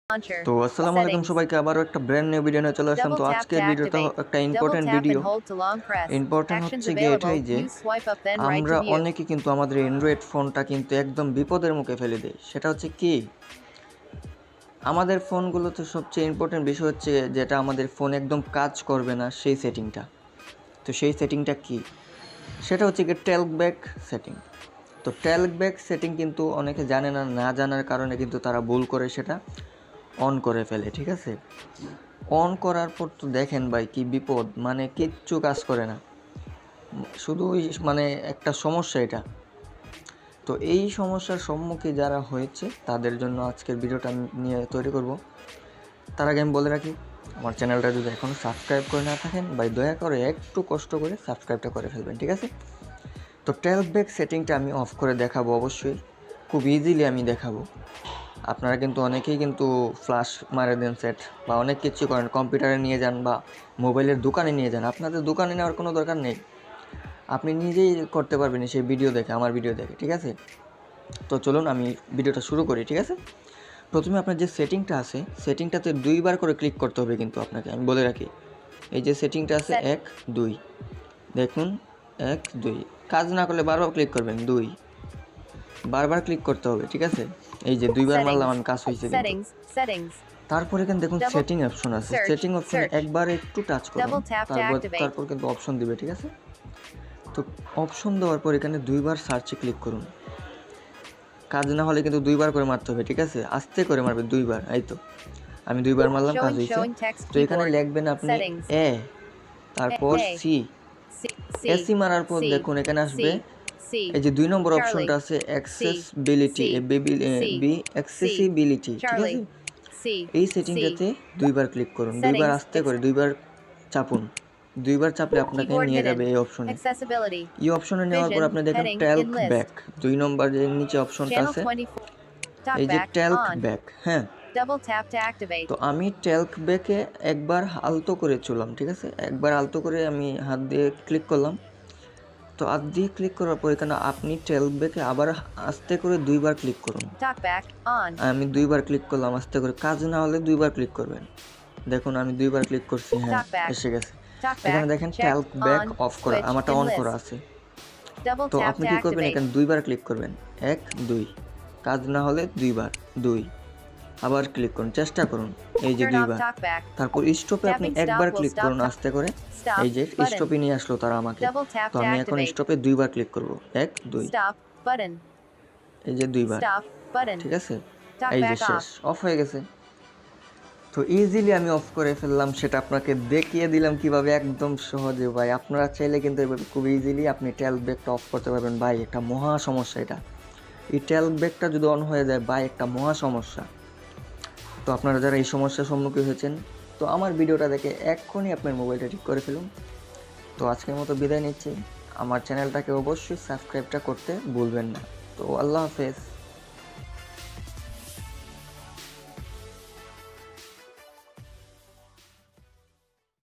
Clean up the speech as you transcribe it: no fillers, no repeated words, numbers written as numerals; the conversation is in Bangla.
launcher. তো আসসালামু আলাইকুম Settings. সবাইকে আবারও একটা ব্র্যান্ড নিউ ভিডিও নিয়ে চলে আসলাম। Double তো tap আজকের to ভিডিওটা activate. একটা Double important tap video. and hold to long press. Important Actions হচ্ছে গিয়ে এটাই available. যে Use swipe up then right আমরা to view. অনেকে কিন্তু আমাদের অ্যান্ড্রয়েড ফোনটা কিন্তু একদম বিপদের মুখে ফেলে দেয়। সেটা হচ্ছে কি, আমাদের ফোনগুলোতে সবচেয়ে ইম্পর্টেন্ট বিষয় হচ্ছে যেটা আমাদের ফোন একদম কাজ করবে না সেই সেটিংটা। তো সেই সেটিংটা কি, সেটা হচ্ছে কি টেলব্যাক সেটিং। তো টেলব্যাক সেটিং কিন্তু অনেকে জানে না, না জানার কারণে কিন্তু তারা ভুল করে সেটা অন করে ফেলে। ঠিক আছে, অন করার পর তো দেখেন ভাই কি বিপদ, মানে কিচ্ছু কাজ করে না, শুধু মানে একটা সমস্যা এটা। তো এই সমস্যার সম্মুখীন যারা হয়েছে তাদের জন্য আজকের ভিডিওটা নিয়ে তৈরি করব। তার আগে আমি বলে রাখি, আমার চ্যানেলটা যদি এখনও সাবস্ক্রাইব করে না থাকেন ভাই দয়া করে একটু কষ্ট করে সাবস্ক্রাইবটা করে ফেলবেন, ঠিক আছে? তো টেলব্যাক সেটিংটা আমি অফ করে দেখাবো, অবশ্যই খুব ইজিলি আমি দেখাবো। আপনারা কিন্তু অনেকেই কিন্তু ফ্ল্যাশ মারে দেন সেট বা অনেক কিছু করেন, কম্পিউটারে নিয়ে যান বা মোবাইলের দোকানে নিয়ে যান। আপনাদের দোকানে নেওয়ার কোনো দরকার নেই, আপনি নিজেই করতে পারবেন সেই ভিডিও দেখে, আমার ভিডিও দেখে, ঠিক আছে? তো চলুন আমি ভিডিওটা শুরু করি, ঠিক আছে? প্রথমে আপনার যে সেটিংটা আছে সেটিংটাতে 2বার করে ক্লিক করতে হবে, কিন্তু আপনাকে আমি বলে রাখি, এই যে সেটিংটা আছে 1 2, দেখুন 1 2, কাজ না করলে বারবার ক্লিক করবেন, 2 বারবার ক্লিক করতে হবে, ঠিক আছে? এই যে 2বার মারলাম আমি, কাজ হয়েছে কিন্তু। তারপর এখানে দেখুন সেটিং অপশন আছে, সেটিং অপশনে একবার একটু টাচ করুন, তারপর কিন্তু অপশন দিবে, ঠিক আছে? তো অপশন দেওয়ার পর এখানে 2বার সার্চে ক্লিক করুন। কাজ না হলে কিন্তু 2বার করে মারতে হবে, ঠিক আছে? আস্তে করে মারবে 2বার। এই তো আমি 2বার মারলাম, কাজ হয়েছে। তো এখানে লিখবেন আপনি এ, তারপর সি, এসি মারার পর দেখুন এখানে আসবে এই যে 2 নম্বর অপশনটা আছে অ্যাক্সেসিবিলিটি, অ্যাক্সেসিবিলিটি, ঠিক আছে? এই সেটিংটাতে 2বার ক্লিক করুন, 2বার আস্তে করে 2বার চাপুন। 2বার চাপলে আপনাকে নিয়ে যাবে এই অপশনে। এই অপশনে নেওয়ার পর আপনি দেখেন টেলক ব্যাক, 2 নম্বর যে নিচে অপশনটা আছে এই যে টেলক ব্যাক, হ্যাঁ। তো আমি টেলক ব্যাকে একবার আলতো করে চললাম, ঠিক আছে? একবার আলতো করে আমি হাত দিয়ে ক্লিক করলাম। তো হাত দিয়ে ক্লিক করার পর এখানে আপনি টেলক ব্যাকে আবার আস্তে করে 2বার ক্লিক করুন। আমি 2বার ক্লিক করলাম আস্তে করে, কাজ না হলে 2বার ক্লিক করবেন। দেখুন আমি 2বার ক্লিক করছি, হ্যাঁ এসে গেছে। এখানে দেখেন টেলক ব্যাক অফ করা, আমারটা অন করা আছে। তো আপনি কি করবেন, এখানে 2বার ক্লিক করবেন, 1 2, কাজ না হলে 2বার 2, আবার ক্লিক করুন, চেষ্টা করুন, এই যে 2বার। তারপর স্টপে আপনি একবার ক্লিক করুন আস্তে করে, এই যে স্টপে নিয়ে আসলো তারা আমাকে। তো আমি এখন স্টপে 2বার ক্লিক করব, 1 2, এই যে 2বার, ঠিক আছে? এই যে শেষ, অফ হয়ে গেছে। তো ইজিলি আমি অফ করে ফেললাম, সেটা আপনাকে দেখিয়ে দিলাম কিভাবে, একদম সহজে ভাই। আপনারা চাইলে কিন্তু এভাবে খুব ইজিলি আপনি টেলব্যাকটা অফ করতে পারবেন ভাই। একটা মহা সমস্যা এটা, এই টেলব্যাকটা যদি অন হয়ে যায় ভাই একটা মহা সমস্যা। তো আপনারা যারা এই সমস্যার সম্মুখীন হয়েছেন, তো আমার ভিডিওটা দেখে এক্ষুনি আপনার মোবাইলটা ঠিক করে ফেলুন। তো আজকের মতো বিদায় নিচ্ছি, আমার চ্যানেলটাকে অবশ্যই সাবস্ক্রাইবটা করতে ভুলবেন না। তো আল্লাহ হাফেজ।